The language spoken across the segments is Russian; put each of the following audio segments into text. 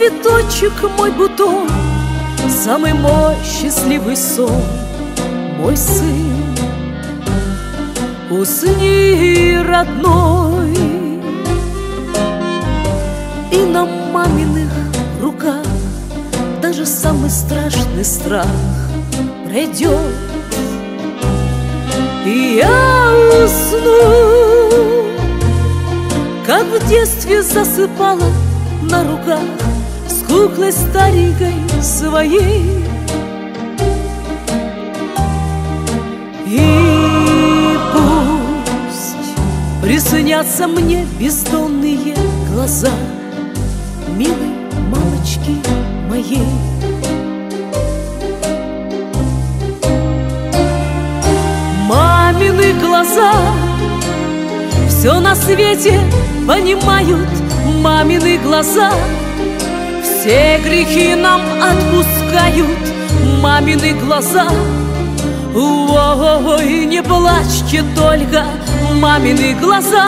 цветочек, мой бутон, самый мой счастливый сон, мой сын. Усни, родной, и на маминых руках даже самый страшный страх пройдет. И я усну, как в детстве засыпала на руках с куклой старенькой своей. И пусть приснятся мне бездонные глаза милой мамочки моей. Мамины глаза все на свете понимают, мамины глаза все грехи нам отпускают, мамины глаза. Ой, не плачьте только, мамины глаза.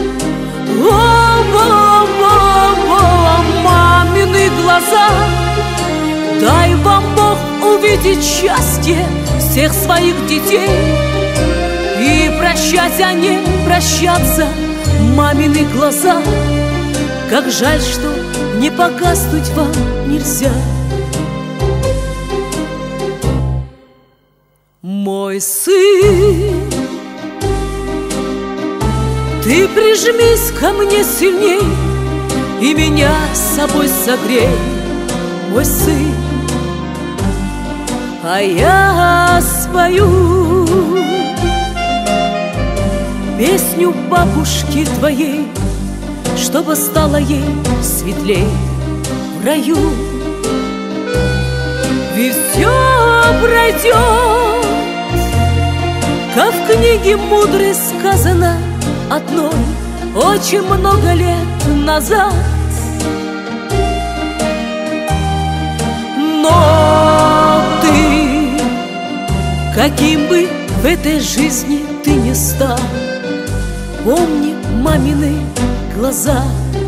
Мамины глаза. Дай вам Бог увидеть счастье всех своих детей и прощать, а не прощаться, мамины глаза. Как жаль, что не погаснуть вам нельзя. Мой сын, ты прижмись ко мне сильней и меня с собой согрей, мой сын. А я спою песню бабушки твоей, чтобы стало ей светлей в раю. Ведь все пройдет, как в книге мудрой сказано одной очень много лет назад. Но ты, каким бы в этой жизни ты ни стал, помни мамины глаза.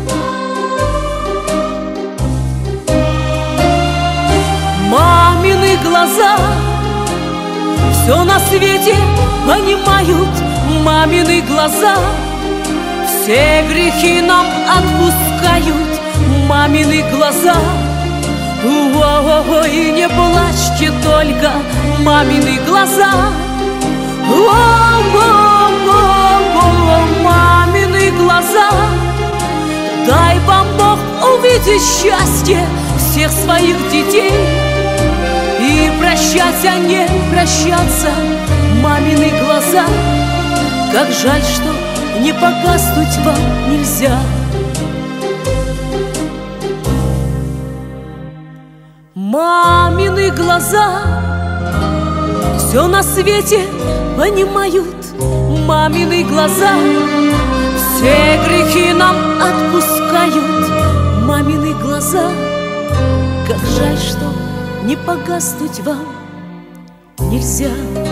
Мамины глаза все на свете понимают, мамины глаза все грехи нам отпускают, мамины глаза. Ой, не плачьте только, мамины глаза. Мамины глаза. Дай вам Бог увидеть счастье всех своих детей и прощать, а не прощаться, мамины глаза. Как жаль, что не погаснуть вам нельзя. Мамины глаза все на свете понимают, мамины глаза все грехи нам отпускают, мамины глаза. Как жаль, что не погаснуть вам нельзя.